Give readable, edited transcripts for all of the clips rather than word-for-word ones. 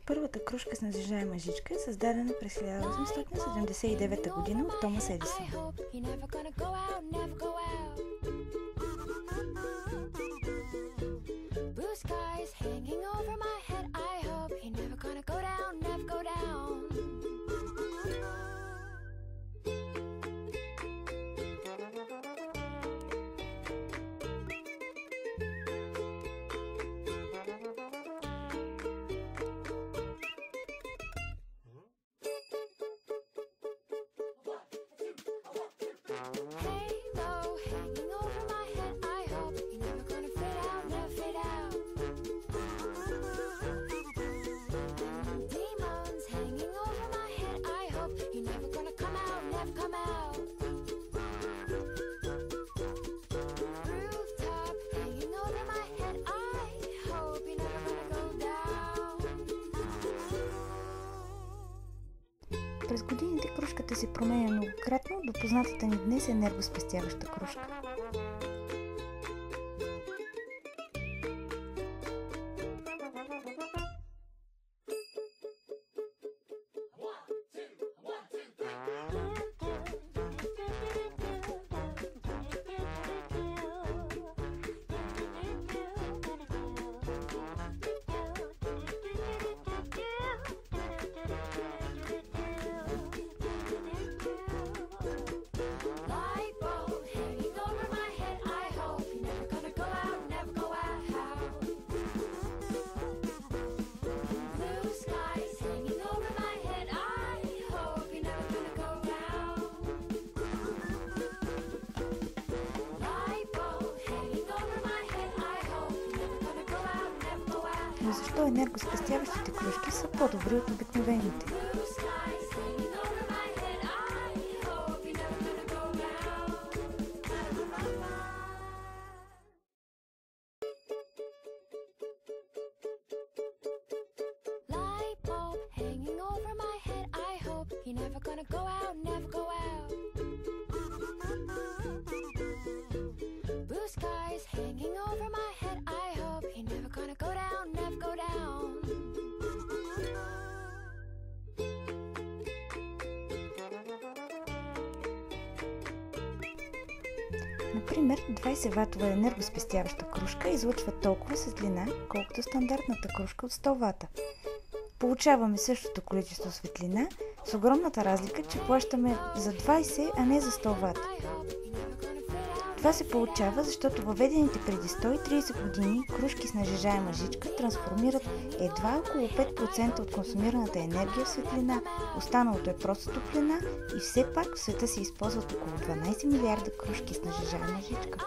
Първата кружка с назижаема жичка е създадена през 1879 г. от Томас Едисон. През годините кружката се променя многократно, до познатата ни днес енергоспестяваща кружка. Но защо енергоспестяващите кружки са по-добри от обикновените? Например, 20-ватова енергоспестяваща кружка излъчва толкова светлина, колкото стандартната кружка от 100 вата. Получаваме същото количество светлина, с огромната разлика, че плащаме за 20, а не за 100 вата. Това се получава, защото въведените преди 130 години кружки с нажежаема жичка трансформират едва около 5% от консумираната енергия в светлина, останалото е просто топлина и все пак в света се използват около 12 милиарда кружки с нажежаема жичка.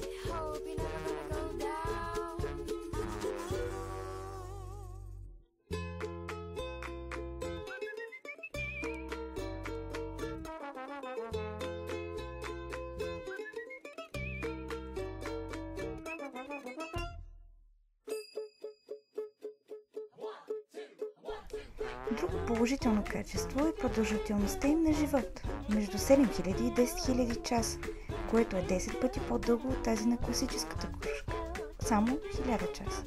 Друго положително качество е продължителността им на живот – между 7000 и 10 000 часа, което е 10 пъти по-дълго от тази на класическата кружка – само 1000 часа.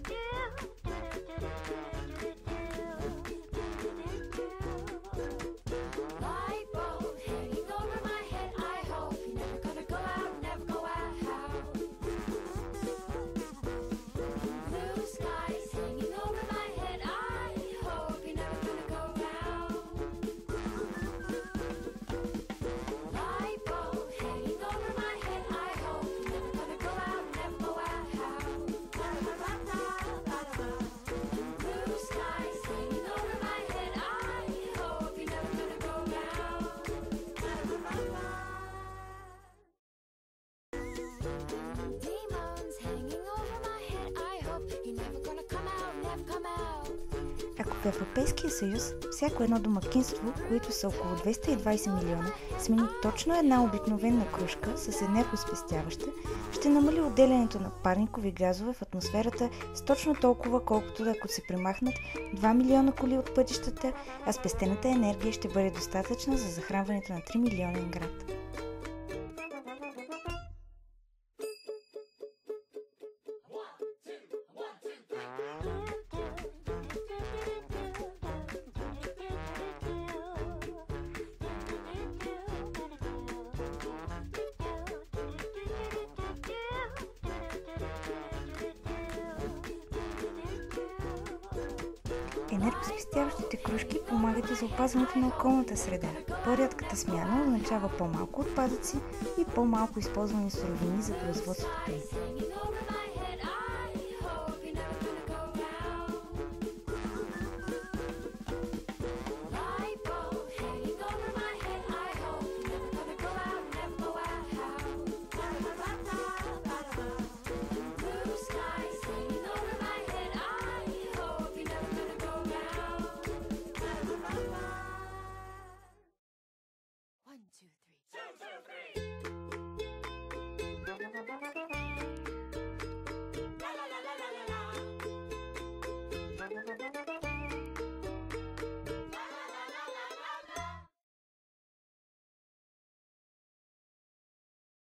Ако в Европейския съюз всяко едно домакинство, които са около 220 милиона, смени точно една обикновена кружка с енергоспестяваща, ще намали отделянето на парникови газове в атмосферата с точно толкова, колкото ако се премахнат 2 милиона коли от пътищата, а спестената енергия ще бъде достатъчна за захранването на 3 милионен град. Енергоспестяващите кружки помагат и за опазването на околната среда. По-рядката смяна означава по-малко отпадъци и по-малко използвани суровини за производството им.